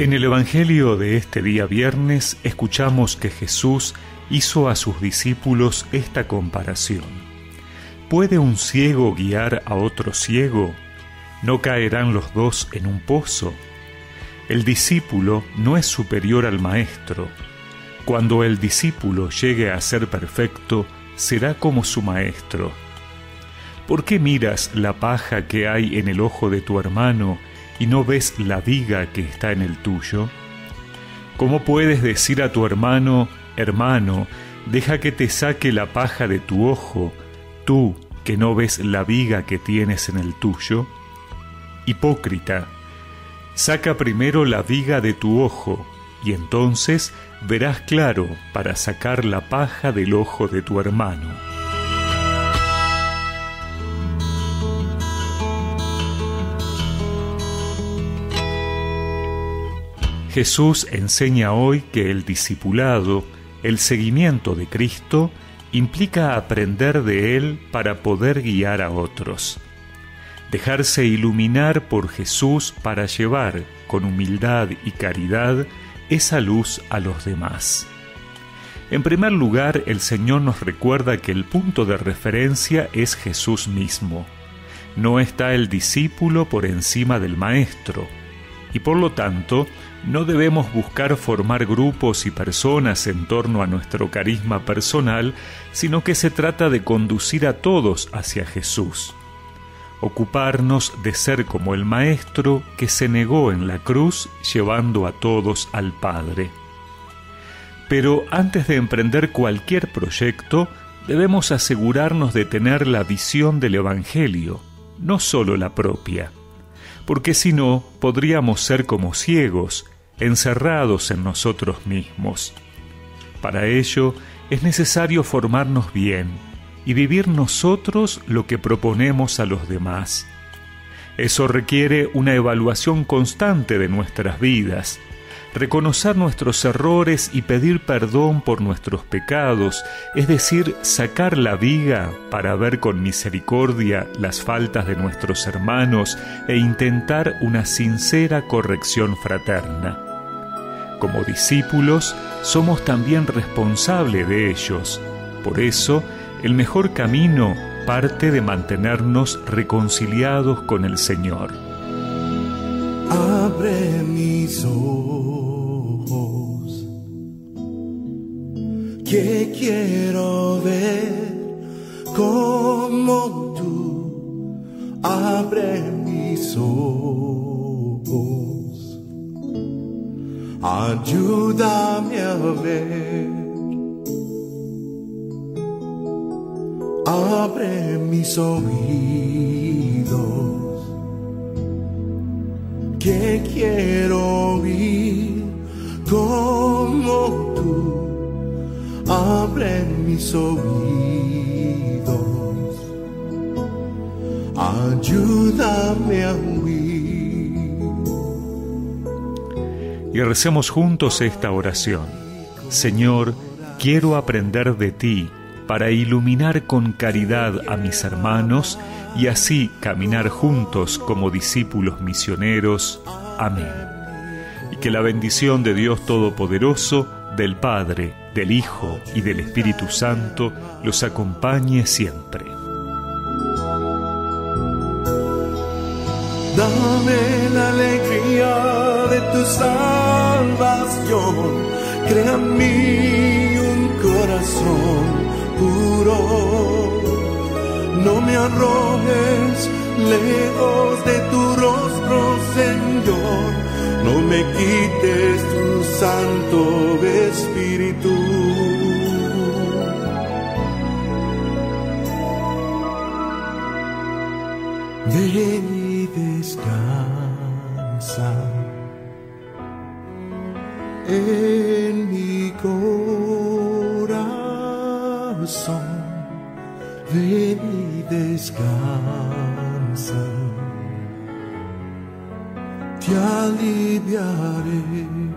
En el Evangelio de este día viernes escuchamos que Jesús hizo a sus discípulos esta comparación. ¿Puede un ciego guiar a otro ciego? ¿No caerán los dos en un pozo? El discípulo no es superior al maestro. Cuando el discípulo llegue a ser perfecto, será como su maestro. ¿Por qué miras la paja que hay en el ojo de tu hermano y no ves la viga que está en el tuyo? ¿Cómo puedes decir a tu hermano, hermano, deja que te saque la paja de tu ojo, tú que no ves la viga que tienes en el tuyo? Hipócrita, saca primero la viga de tu ojo, y entonces verás claro para sacar la paja del ojo de tu hermano. Jesús enseña hoy que el discipulado, el seguimiento de Cristo, implica aprender de Él para poder guiar a otros. Dejarse iluminar por Jesús para llevar, con humildad y caridad, esa luz a los demás. En primer lugar, el Señor nos recuerda que el punto de referencia es Jesús mismo. No está el discípulo por encima del Maestro, y por lo tanto, no debemos buscar formar grupos y personas en torno a nuestro carisma personal, sino que se trata de conducir a todos hacia Jesús. Ocuparnos de ser como el Maestro que se negó en la cruz llevando a todos al Padre. Pero antes de emprender cualquier proyecto, debemos asegurarnos de tener la visión del Evangelio, no solo la propia, porque si no, podríamos ser como ciegos, encerrados en nosotros mismos. Para ello, es necesario formarnos bien y vivir nosotros lo que proponemos a los demás. Eso requiere una evaluación constante de nuestras vidas, reconocer nuestros errores y pedir perdón por nuestros pecados, es decir, sacar la viga para ver con misericordia las faltas de nuestros hermanos e intentar una sincera corrección fraterna. Como discípulos, somos también responsables de ellos. Por eso, el mejor camino parte de mantenernos reconciliados con el Señor. Abre mis ojos, que quiero ver como tú. Abre mis ojos, ayúdame a ver. Abre mis oídos, que quiero oír como tú. Abre mis oídos, ayúdame a oír. Y recemos juntos esta oración. Señor, quiero aprender de ti para iluminar con caridad a mis hermanos y así caminar juntos como discípulos misioneros. Amén. Y que la bendición de Dios Todopoderoso, del Padre, del Hijo y del Espíritu Santo los acompañe siempre. Dame la alegría de tu salvación, crea en mí un corazón puro. No me arrojes lejos de tu rostro, Señor. No me quites tu Santo Espíritu. Ven y descansa en mi corazón. Ven y descansa, te aliviaré.